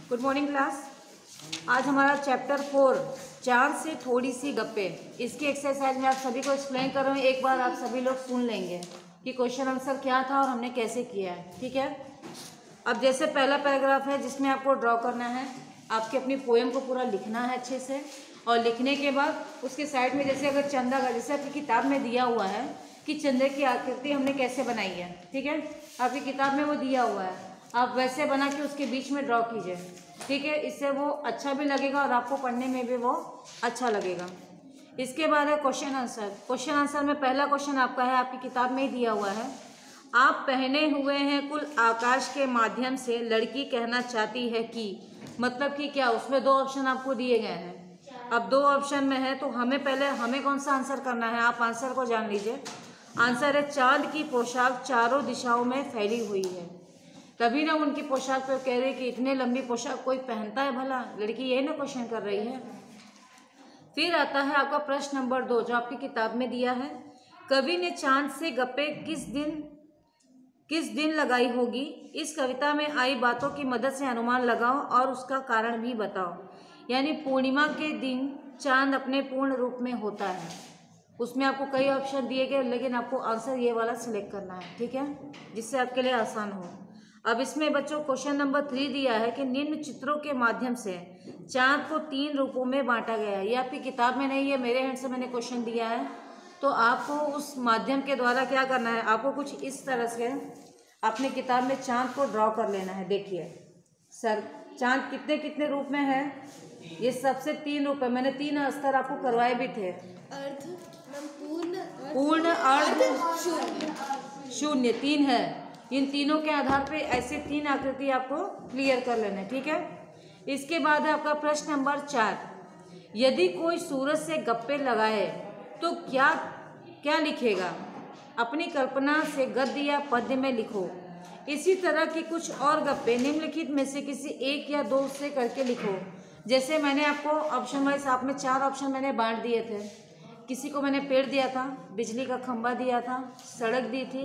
Good morning class. आज हमारा chapter 4 चांद से थोड़ी सी गप्पे, इसकी एक्सरसाइज में आप सभी को एक्सप्लेन कर रहे हूँ। एक बार आप सभी लोग सुन लेंगे कि क्वेश्चन आंसर क्या था और हमने कैसे किया है, ठीक है। अब जैसे पहला पैराग्राफ है जिसमें आपको ड्रॉ करना है, आपकी अपनी पोएम को पूरा लिखना है अच्छे से, और लिखने के बाद उसके साइड में जैसे अगर चंदा का, जैसे आपकी किताब में दिया हुआ है कि चंदे की आकृति हमने कैसे बनाई है, ठीक है, आपकी किताब में वो दिया हुआ है, आप वैसे बना के उसके बीच में ड्रॉ कीजिए, ठीक है। इससे वो अच्छा भी लगेगा और आपको पढ़ने में भी वो अच्छा लगेगा। इसके बाद है क्वेश्चन आंसर। क्वेश्चन आंसर में पहला क्वेश्चन आपका है, आपकी किताब में ही दिया हुआ है, आप पहने हुए हैं कुल आकाश के माध्यम से लड़की कहना चाहती है कि, मतलब कि क्या, उसमें दो ऑप्शन आपको दिए गए हैं। अब दो ऑप्शन में है तो हमें कौन सा आंसर करना है, आप आंसर को जान लीजिए। आंसर है चांद की पोशाक चारों दिशाओं में फैली हुई है। तभी ना उनकी पोशाक पे कह रही कि इतने लंबी पोशाक कोई पहनता है भला, लड़की यही ना क्वेश्चन कर रही है। फिर आता है आपका प्रश्न नंबर 2 जो आपकी किताब में दिया है, कवि ने चांद से गप्पे किस दिन लगाई होगी, इस कविता में आई बातों की मदद से अनुमान लगाओ और उसका कारण भी बताओ। यानी पूर्णिमा के दिन चांद अपने पूर्ण रूप में होता है। उसमें आपको कई ऑप्शन दिए गए लेकिन आपको आंसर ये वाला सिलेक्ट करना है, ठीक है, जिससे आपके लिए आसान हो। अब इसमें बच्चों क्वेश्चन नंबर 3 दिया है कि निम्न चित्रों के माध्यम से चांद को 3 रूपों में बांटा गया है। ये आपकी किताब में नहीं है, मेरे हैंड से मैंने क्वेश्चन दिया है, तो आपको उस माध्यम के द्वारा क्या करना है, आपको कुछ इस तरह से अपने किताब में चांद को ड्रॉ कर लेना है। देखिए सर, चांद कितने कितने रूप में है, ये सबसे 3 रूप है। मैंने 3 स्तर आपको करवाए भी थे, पूर्ण, अर्ध, शून्य, 3 है। इन तीनों के आधार पे ऐसे 3 आकृति आपको क्लियर कर लेना है, ठीक है। इसके बाद है आपका प्रश्न नंबर 4, यदि कोई सूरज से गप्पे लगाए तो क्या क्या लिखेगा, अपनी कल्पना से गद्य या पद्य में लिखो। इसी तरह की कुछ और गप्पे निम्नलिखित में से किसी एक या दो से करके लिखो। जैसे मैंने आपको ऑप्शन वाइज, आप में 4 ऑप्शन मैंने बांट दिए थे। किसी को मैंने पेड़ दिया था, बिजली का खंभा दिया था, सड़क दी थी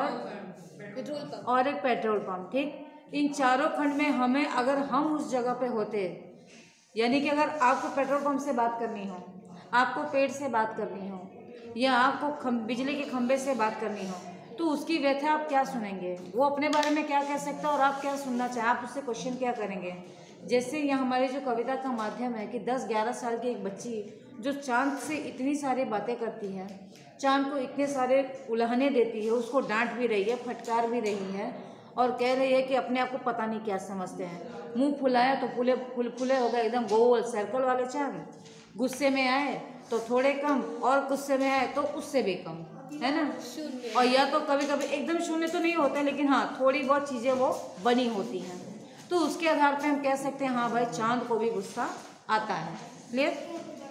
और एक पेट्रोल पंप, ठीक। इन चारों खंड में हमें, अगर हम उस जगह पे होते, यानी कि अगर आपको पेट्रोल पंप से बात करनी हो, आपको पेड़ से बात करनी हो, या आपको बिजली के खंभे से बात करनी हो, तो उसकी व्यथा आप क्या सुनेंगे, वो अपने बारे में क्या कह सकता है और आप क्या सुनना चाहें, आप उससे क्वेश्चन क्या करेंगे। जैसे यहाँ हमारे जो कविता का माध्यम है कि 10-11 साल की एक बच्ची जो चांद से इतनी सारी बातें करती है, चांद को इतने सारे उल्हाने देती है, उसको डांट भी रही है, फटकार भी रही है, और कह रही है कि अपने आप को पता नहीं क्या समझते हैं, मुंह फुलाया तो फुले हो गए, एकदम गोल सर्कल वाले चांद, गुस्से में आए तो थोड़े कम, और गुस्से में आए तो उससे भी कम, है ना। और या तो कभी कभी एकदम शून्य तो नहीं होता, लेकिन हाँ थोड़ी बहुत चीज़ें वो बनी होती हैं, तो उसके आधार पे हम कह सकते हैं हाँ भाई चांद को भी गुस्सा आता है। क्लियर।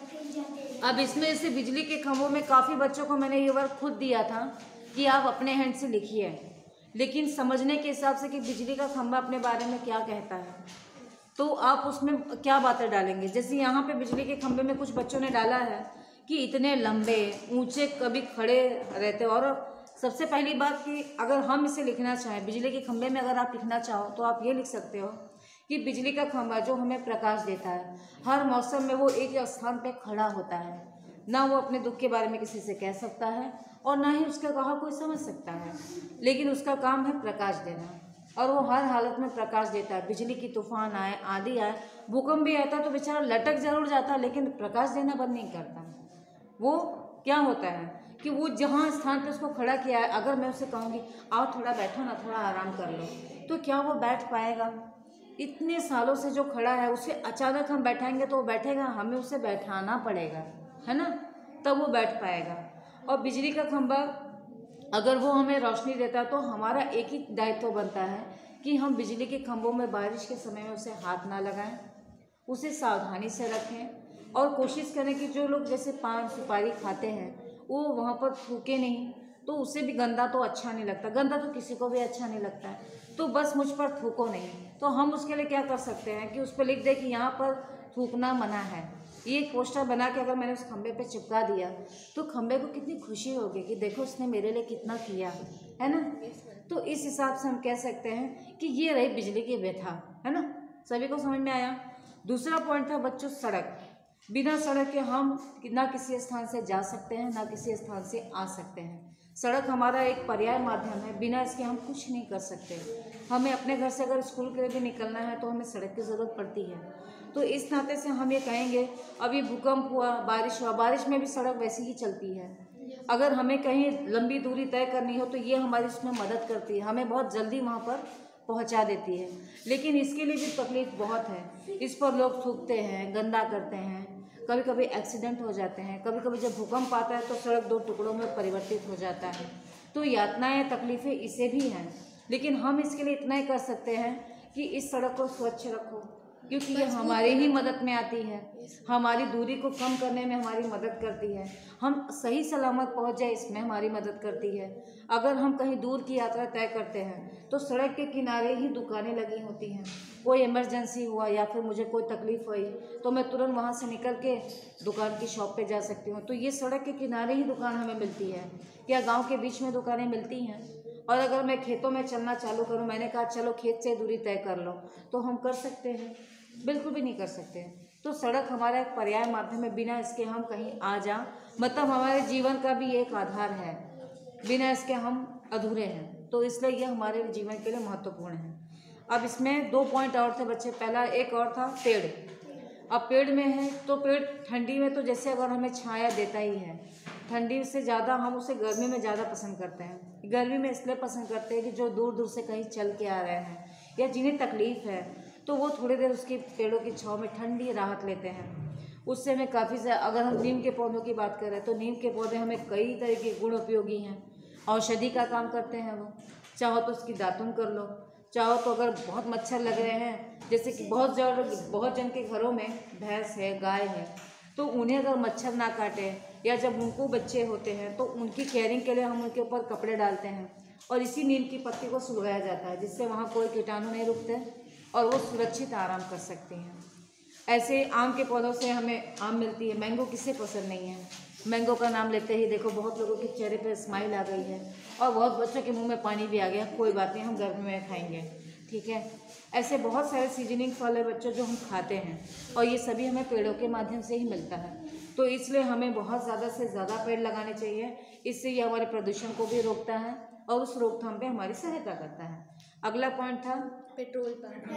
अब इसमें से बिजली के खंभों में काफ़ी बच्चों को मैंने ये वर्क खुद दिया था कि आप अपने हैंड से लिखिए, लेकिन समझने के हिसाब से कि बिजली का खंभा अपने बारे में क्या कहता है, तो आप उसमें क्या बातें डालेंगे। जैसे यहाँ पे बिजली के खंभे में कुछ बच्चों ने डाला है कि इतने लंबे ऊंचे कभी खड़े रहते, और सबसे पहली बात कि अगर हम इसे लिखना चाहें, बिजली के खंभे में अगर आप लिखना चाहो तो आप ये लिख सकते हो कि बिजली का खंभा जो हमें प्रकाश देता है, हर मौसम में वो एक स्थान पे खड़ा होता है, ना वो अपने दुख के बारे में किसी से कह सकता है और ना ही उसका कहा कोई समझ सकता है, लेकिन उसका काम है प्रकाश देना, और वो हर हालत में प्रकाश देता है। बिजली की तूफान आए, आंधी आए, भूकंप भी आता है तो बेचारा लटक जरूर जाता है, लेकिन प्रकाश देना बंद नहीं करता। वो क्या होता है कि वो जहाँ स्थान पे उसको खड़ा किया है, अगर मैं उसे कहूँगी आओ थोड़ा बैठो ना, थोड़ा आराम कर लो, तो क्या वो बैठ पाएगा। इतने सालों से जो खड़ा है उसे अचानक हम बैठाएंगे तो वो बैठेगा, हमें उसे बैठाना पड़ेगा, है ना, तब वो बैठ पाएगा। और बिजली का खंभा अगर वो हमें रोशनी देता है तो हमारा एक ही दायित्व बनता है कि हम बिजली के खंभों में बारिश के समय में उसे हाथ ना लगाएं, उसे सावधानी से रखें, और कोशिश करें कि जो लोग जैसे पान सुपारी खाते हैं वो वहाँ पर थूके नहीं, तो उससे भी गंदा तो अच्छा नहीं लगता, गंदा तो किसी को भी अच्छा नहीं लगता है, तो बस मुझ पर थूको नहीं। तो हम उसके लिए क्या कर सकते हैं कि उस पर लिख दे कि यहाँ पर थूकना मना है। ये एक पोस्टर बना के अगर मैंने उस खंबे पे चिपका दिया तो खंबे को कितनी खुशी होगी कि देखो उसने मेरे लिए कितना किया, है ना। तो इस हिसाब से हम कह सकते हैं कि ये रही बिजली की व्यथा, है ना। सभी को समझ में आया। दूसरा पॉइंट था बच्चों सड़क। बिना सड़क के हम ना किसी स्थान से जा सकते हैं, ना किसी स्थान से आ सकते हैं। सड़क हमारा एक पर्याय माध्यम है, बिना इसके हम कुछ नहीं कर सकते। हमें अपने घर से अगर स्कूल के लिए भी निकलना है तो हमें सड़क की ज़रूरत पड़ती है। तो इस नाते से हम ये कहेंगे, अभी भूकंप हुआ, बारिश हुआ, बारिश में भी सड़क वैसी ही चलती है। अगर हमें कहीं लंबी दूरी तय करनी हो तो ये हमारी इसमें मदद करती है, हमें बहुत जल्दी वहाँ पर पहुँचा देती है। लेकिन इसके लिए भी तकलीफ बहुत है। इस पर लोग थूकते हैं, गंदा करते हैं, कभी कभी एक्सीडेंट हो जाते हैं, कभी कभी जब भूकंप आता है तो सड़क 2 टुकड़ों में परिवर्तित हो जाता है। तो यातनाएं, तकलीफ़ें इसे भी हैं। लेकिन हम इसके लिए इतना ही कर सकते हैं कि इस सड़क को स्वच्छ रखो, क्योंकि ये हमारी ही मदद में आती है, हमारी दूरी को कम करने में हमारी मदद करती है, हम सही सलामत पहुंच जाए इसमें हमारी मदद करती है। अगर हम कहीं दूर की यात्रा तय करते हैं तो सड़क के किनारे ही दुकानें लगी होती हैं। कोई इमरजेंसी हुआ या फिर मुझे कोई तकलीफ़ हुई तो मैं तुरंत वहाँ से निकल के दुकान की शॉप पे जा सकती हूँ। तो ये सड़क के किनारे ही दुकान हमें मिलती है। क्या गाँव के बीच में दुकानें मिलती हैं? और अगर मैं खेतों में चलना चालू करूँ, मैंने कहा चलो खेत से दूरी तय कर लो, तो हम कर सकते हैं? बिल्कुल भी नहीं कर सकते। तो सड़क हमारा एक पर्याय माध्यम है, बिना इसके हम कहीं आ जा, मतलब हमारे जीवन का भी एक आधार है, बिना इसके हम अधूरे हैं। तो इसलिए ये हमारे जीवन के लिए महत्वपूर्ण है। अब इसमें 2 पॉइंट और थे बच्चे। पहला एक और था पेड़। अब पेड़ में है तो पेड़ ठंडी में तो जैसे अगर हमें छाया देता ही है, ठंडी से ज़्यादा हम उसे गर्मी में ज़्यादा पसंद करते हैं। गर्मी में इसलिए पसंद करते हैं कि जो दूर दूर से कहीं चल के आ रहे हैं या जिन्हें तकलीफ़ है तो वो थोड़ी देर उसकी पेड़ों की छाँव में ठंडी राहत लेते हैं। उससे हमें काफ़ी से, अगर हम नीम के पौधों की बात करें तो नीम के पौधे हमें कई तरह के गुण उपयोगी हैं, औषधि का काम करते हैं वो। चाहो तो उसकी दातुन कर लो, चाहो तो अगर बहुत मच्छर लग रहे हैं, जैसे कि बहुत जन के घरों में भैंस है, गाय है, तो उन्हें अगर मच्छर ना काटे या जब उनको बच्चे होते हैं तो उनकी केयरिंग के लिए हम उनके ऊपर कपड़े डालते हैं और इसी नीम की पत्ती को सुलगाया जाता है, जिससे वहाँ कोई कीटाणु नहीं रुकते और वो सुरक्षित आराम कर सकती हैं। ऐसे आम के पौधों से हमें आम मिलती है। मैंगो किसे पसंद नहीं है? मैंगो का नाम लेते ही देखो बहुत लोगों के चेहरे पर स्माइल आ गई है और बहुत बच्चों के मुंह में पानी भी आ गया। कोई बात नहीं, हम गर्मी में खाएंगे, ठीक है। ऐसे बहुत सारे सीजनिंग फल है बच्चों जो हम खाते हैं और ये सभी हमें पेड़ों के माध्यम से ही मिलता है। तो इसलिए हमें बहुत ज़्यादा से ज़्यादा पेड़ लगाने चाहिए। इससे ये हमारे प्रदूषण को भी रोकता है और उस रोकथाम पे हमारी सहायता करता है। अगला पॉइंट था पेट्रोल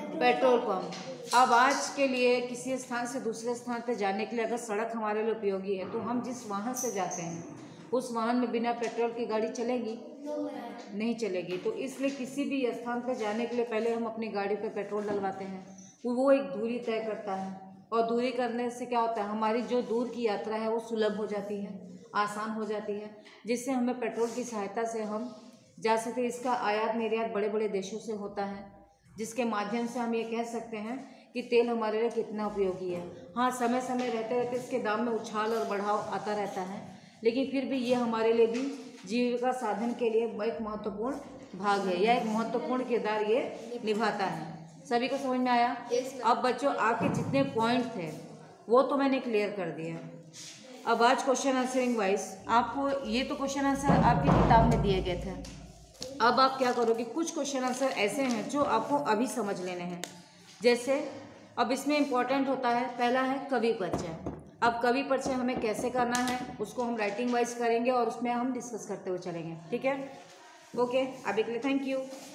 पंप। अब आज के लिए किसी स्थान से दूसरे स्थान पर जाने के लिए अगर सड़क हमारे लिए उपयोगी है तो हम जिस वाहन से जाते हैं उस वाहन में बिना पेट्रोल की गाड़ी चलेगी? नहीं चलेगी। तो इसलिए किसी भी स्थान पर जाने के लिए पहले हम अपनी गाड़ी पे पेट्रोल डलवाते हैं। वो एक दूरी तय करता है और दूरी करने से क्या होता है, हमारी जो दूर की यात्रा है वो सुलभ हो जाती है, आसान हो जाती है, जिससे हमें पेट्रोल की सहायता से हम जा सकते हैं। इसका आयात निर्यात बड़े बड़े देशों से होता है, जिसके माध्यम से हम ये कह सकते हैं कि तेल हमारे लिए कितना उपयोगी है। हाँ, समय समय रहते रहते इसके दाम में उछाल और बढ़ाव आता रहता है, लेकिन फिर भी ये हमारे लिए भी जीविका साधन के लिए एक महत्वपूर्ण भाग है या एक महत्वपूर्ण किरदार ये निभाता है। सभी को समझ में आया? अब बच्चों आपके जितने पॉइंट थे वो तो मैंने क्लियर कर दिया। अब आज क्वेश्चन आंसरिंग वाइज आपको ये तो क्वेश्चन आंसर आपकी किताब में दिए गए थे। अब आप क्या करोगे, कुछ क्वेश्चन आंसर ऐसे हैं जो आपको अभी समझ लेने हैं। जैसे अब इसमें इम्पॉर्टेंट होता है, पहला है कवि परिचय। अब कवि परिचय हमें कैसे करना है उसको हम राइटिंग वाइज करेंगे और उसमें हम डिस्कस करते हुए चलेंगे, ठीक है। ओके, अभी के लिए थैंक यू।